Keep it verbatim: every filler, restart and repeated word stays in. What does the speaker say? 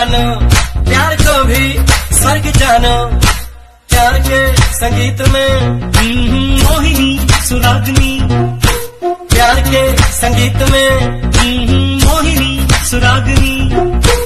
मानो, प्यार को भी स्वर्ग जानो, प्यार के संगीत में मोहिनी सुरागनी, प्यार के संगीत में मोहिनी सुरागनी।